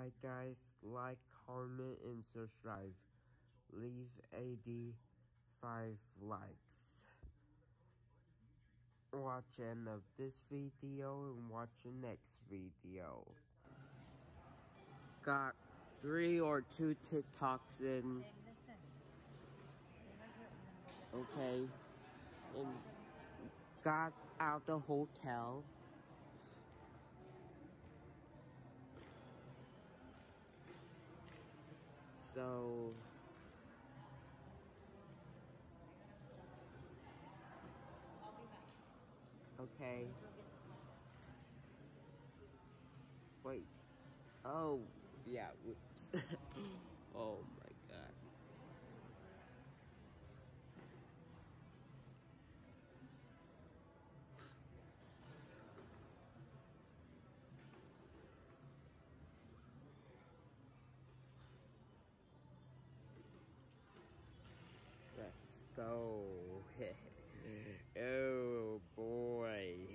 Hi guys, like, comment, and subscribe. Leave 85 likes. Watch end of this video and watch the next video. Got 3 or 2 TikToks in. Okay. And got out the hotel. So okay. Wait. Oh, yeah, whoops. Oh my god. Let's go. Oh boy.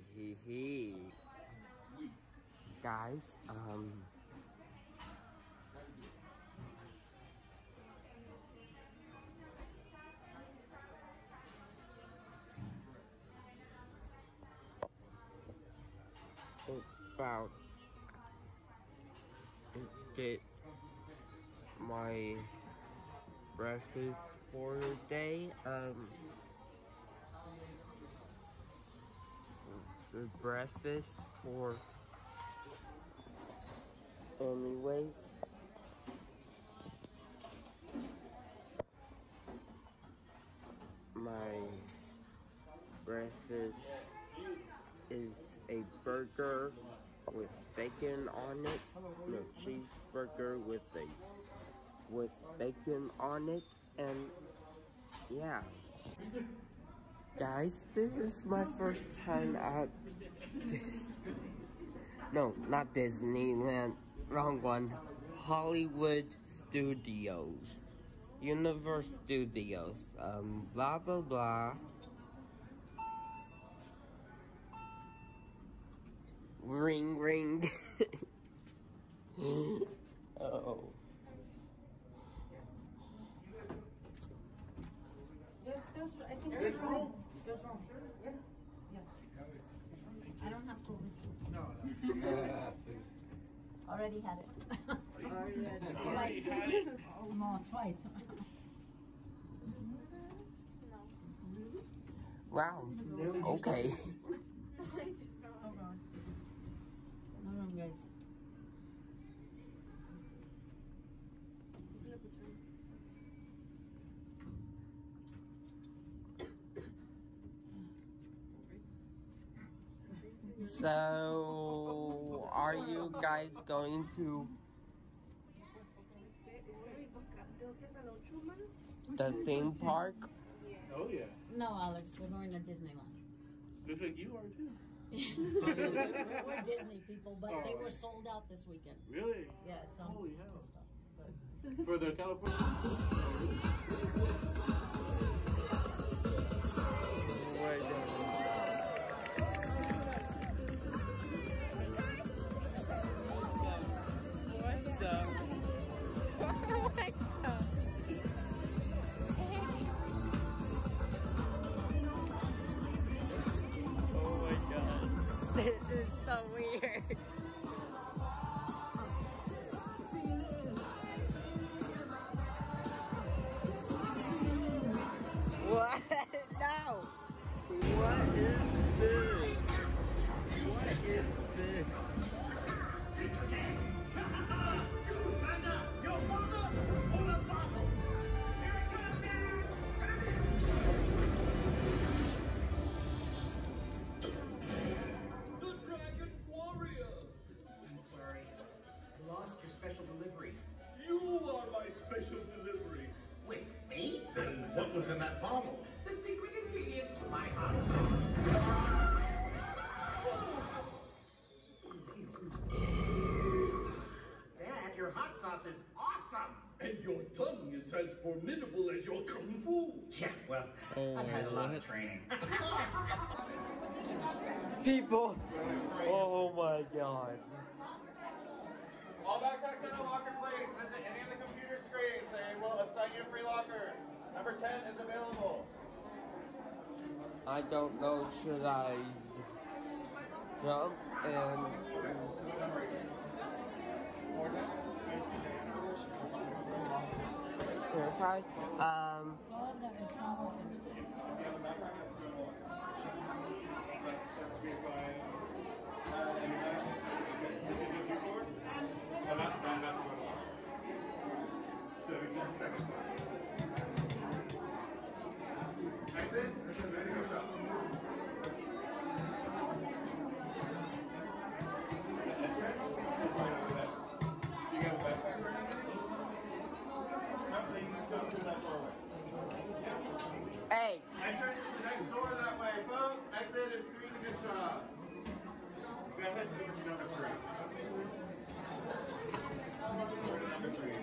Guys, about get my breakfast for the day. The breakfast for anyways. My breakfast is a burger with bacon on it. No, cheeseburger with bacon on it, and yeah. Guys, this is my first time at no, not Disneyland, wrong one. Hollywood Studios. Universe Studios. Blah blah blah. Ring ring. Oh. There's, I think there's room. There's room. Yeah. I don't have COVID. No. Already had it. Already had it. Oh, no, twice. No. Wow. Okay. Oh, God. No room, guys. So, are you guys going to the theme park? Oh yeah. No, Alex, we're going to Disneyland. Looks like you are too. We're Disney people, but they were sold out this weekend. Really? Yeah, so Holy hell. Stuff, For the California. This is so weird. What? No. What is this? What is this? Your father or the battle? Here it comes, the Dragon Warrior! I'm sorry. I lost your special delivery. You are my special delivery. Wait, me? Then what was in that bottle? The secret ingredient to my hot sauce. Dad, your hot sauce is awesome! And your tongue is as formidable as your kung fu. Yeah, well, I've had a lot of training. People. Oh my god. All backpacks in a locker, please. Visit any of the computer screens. They will assign you a free locker. Number 10 is available. I don't know, should I jump and... Terrified? Oh, no, it's not open. Exit. Ready to go shop. You got a backpack or anything? No, so you can just go through that doorway. Hey! Entrance is the next door that way, folks. Exit is through the gift shop. Go ahead and move it to number 3. Door to number 3.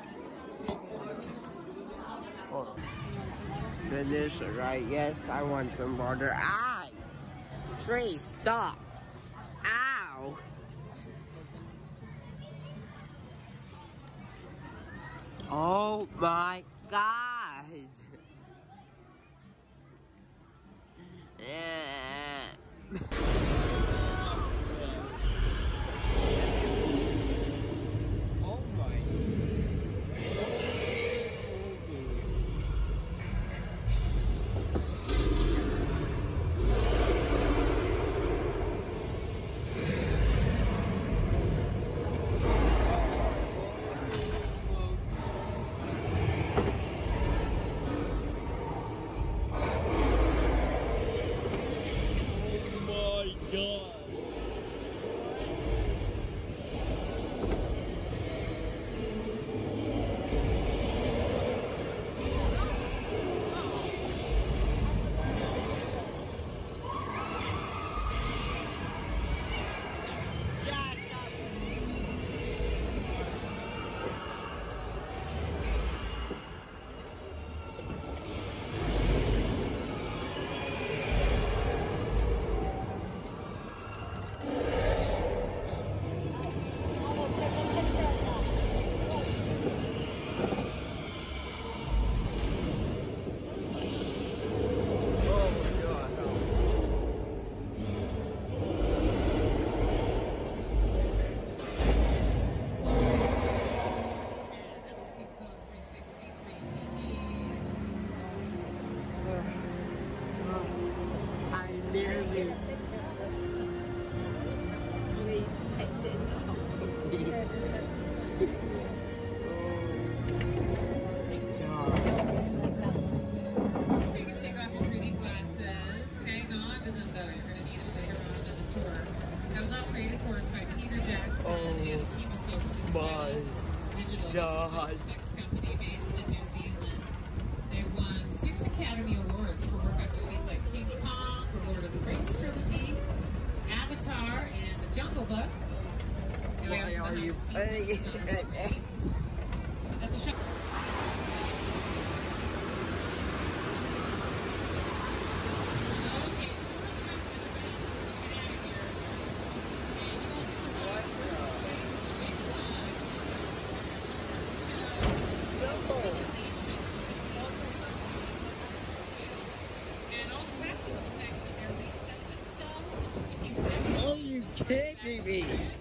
Oh. Finish, right? Yes, I want some water. Ow! Tree, stop! Ow! Oh my God! Yeah. Oh my. God. Company based in New Zealand. They've won 6 Academy Awards for work on movies like King Kong, the Lord of the Rings trilogy, Avatar, and The Jungle Book. And we also behind the scenes. That's a show. Kidding me.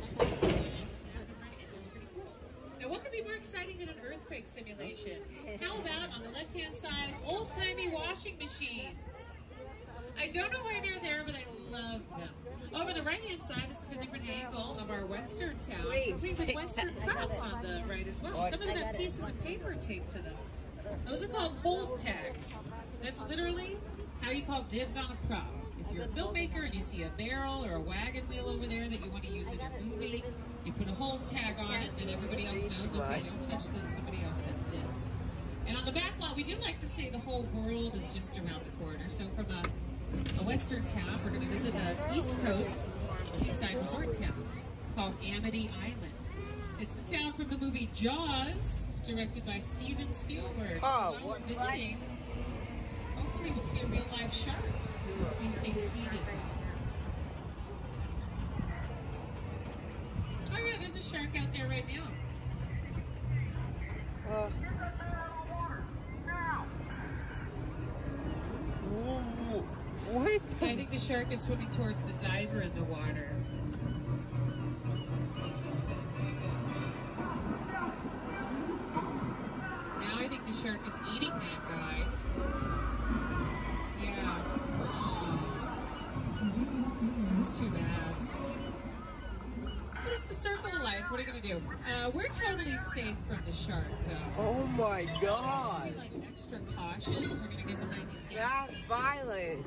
Now, what could be more exciting than an earthquake simulation? How about on the left-hand side, old-timey washing machines? I don't know why they're there, but I love them. Over the right-hand side, this is a different angle of our western town, complete with western props on the right as well. Some of them have pieces of paper taped to them. Those are called hold tags. That's literally how you call dibs on a prop. If you're a filmmaker and you see a barrel or a wagon wheel over there that you want to use in your movie, you put a hold tag on it, and then everybody else knows, okay, don't touch this, somebody else has dibs. And on the back lot, we do like to say the whole world is just around the corner. So from a western town, we're going to visit an East Coast seaside resort town called Amity Island. It's the town from the movie Jaws, directed by Steven Spielberg. So while we're visiting, hopefully we'll see a real-life shark. Please stay seated. Oh yeah, there's a shark. shark out there right now. What? I think the shark is swimming towards the diver in the water. Now I think the shark is eating that guy. Yeah. That's too bad. But it's the circle of life. What are you going to do? We're totally safe from the shark, though. Oh my We god. should be like extra cautious. We're going to get behind these gas That's paintings. violent.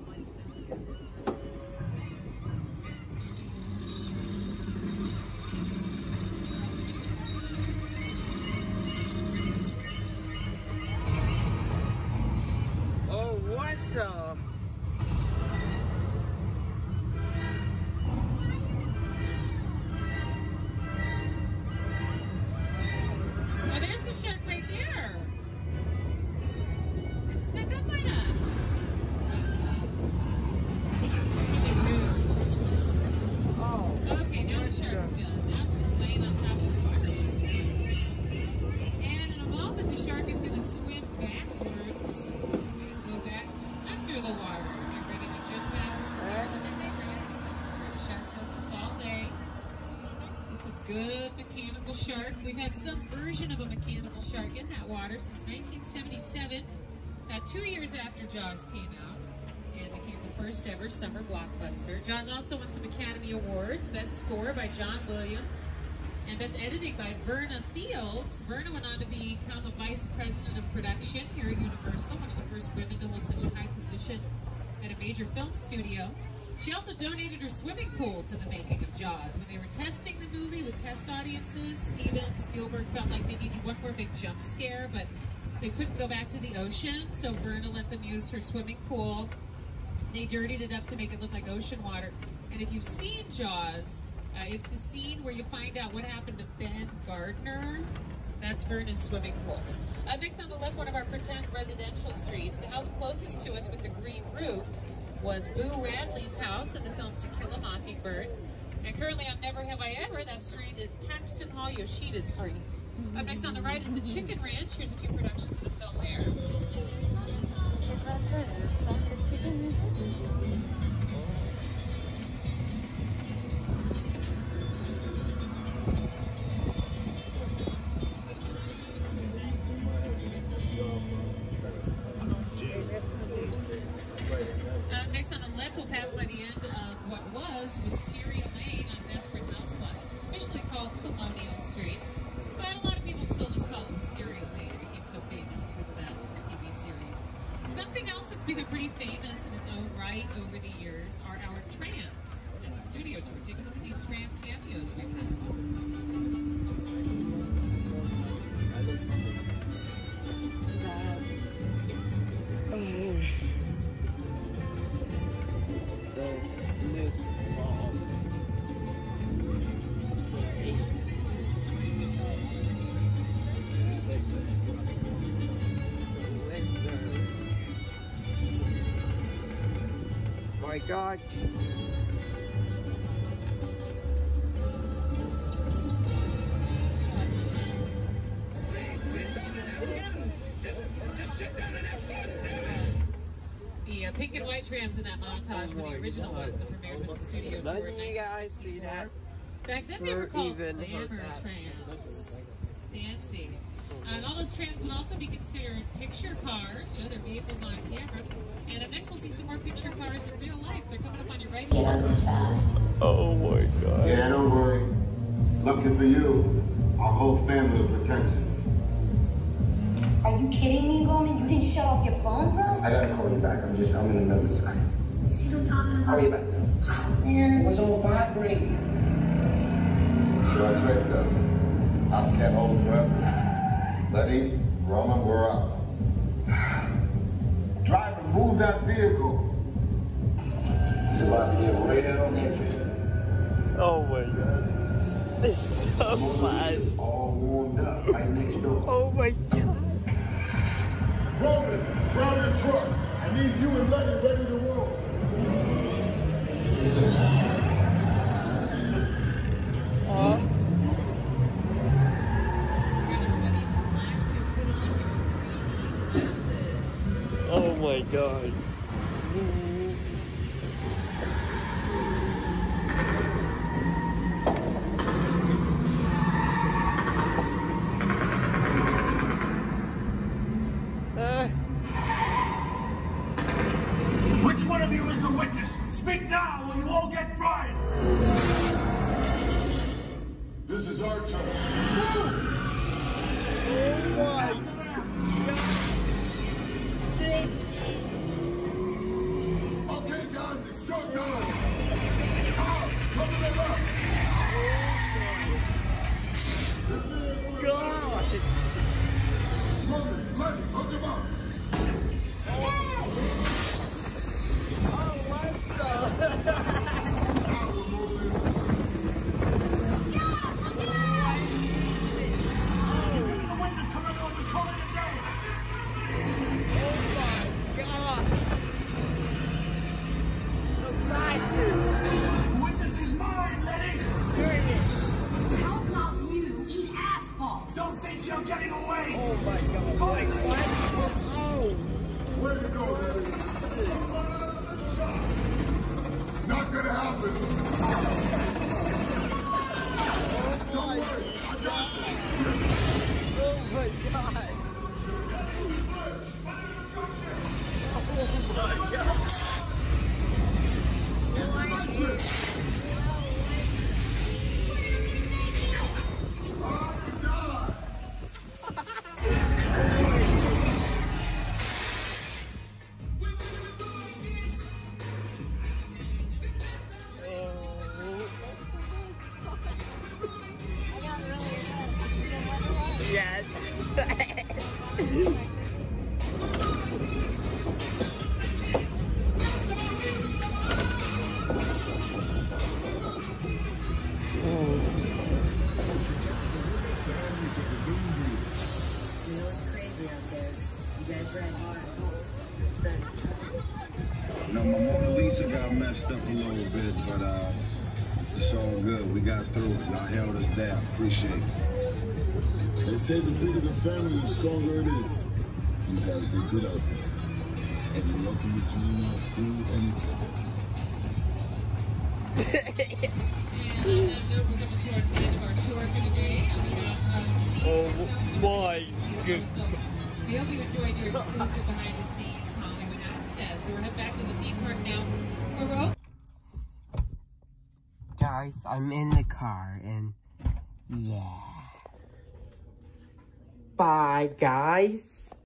Oh, what the? Oh, there's the shark right there. It snuck up on us. Oh. Okay, now the shark's done. Now it's just laying on top of the water. And in a moment, the shark is going to swim backwards. And go back under the water. Get ready to jump out and start the next track. The shark does this all day. It's a good mechanical shark. We've had some version of a mechanical shark in that water since 1977, 2 years after Jaws came out, and became the first ever summer blockbuster. Jaws also won some Academy Awards, Best Score by John Williams, and Best Editing by Verna Fields. Verna went on to become a Vice President of Production here at Universal, one of the first women to hold such a high position at a major film studio. She also donated her swimming pool to the making of Jaws. When they were testing the movie with test audiences, Steven Spielberg felt like they needed one more big jump scare, but they couldn't go back to the ocean, so Verna let them use her swimming pool. They dirtied it up to make it look like ocean water. And if you've seen Jaws, it's the scene where you find out what happened to Ben Gardner. That's Verna's swimming pool. Next on the left, one of our pretend residential streets. The house closest to us with the green roof was Boo Radley's house in the film To Kill a Mockingbird. And currently on Never Have I Ever, that street is Paxton Hall Yoshida's street. Up next on the right is the Chicken Ranch. Here's a few productions of the film there. Next on the left, we'll pass by the end of what was Wisteria Lane on Desperate Housewives. It's officially called Colonial Street, but a lot of people still just call it Wisteria Lane. It became so famous because of that TV series. Something else that's become pretty famous in its own right over the years are our trams at the studio tour. Take a look at these tram cameos we've had. My God. The pink and white trams in that montage were the original ones that premiered with the studio tour in None of you guys see 1964. that. Back then they were called Even glamour heard that. trams. Fancy. And all those trams would also be considered picture cars. You know, they're vehicles on camera. And up next we'll see some more picture cars in real life. They're coming up on your right. Get under fast. Oh my God. Yeah, don't worry. Lucky for you, our whole family will protect you. Are you kidding me, Gorman? You didn't shut off your phone, bro? I gotta call you back. I'm in the middle of something. See what I'm talking about? Call you back. Man. It was on vibrating. Sure traced us. Ops can't hold him forever. Letty, Roman, we're up. Driver, move that vehicle. It's about to get real interesting. Oh my God. It's so fun. All warmed up, right next door. Oh my God. Roman, grab the truck. I need you and Letty ready to roll. god. Which one of you is the witness? Speak now or you all get fried! This is our turn. Okay, guys, it's showtime. Come to the left. Roman, Lenny, hook him up. You're getting away! Oh my god. Holy what? Oh! Where to go, Lenny? Not gonna happen. Don't worry, I got this. Oh my god. Oh my god. Yes. You know, my Mona Lisa got messed up a little bit, but it's all good. We got through it. Y'all held us down. Appreciate it. They say the bigger the family, the stronger it is. You guys did good out there. And you're welcome to join our crew anytime. And on that note, we're coming towards the end of our tour for today. On behalf of Steve, Oh my good. We hope you enjoyed your exclusive behind-the-scenes Hollywood access. So we're heading back to the theme park now. Guys, I'm in the car and yeah. Bye, guys.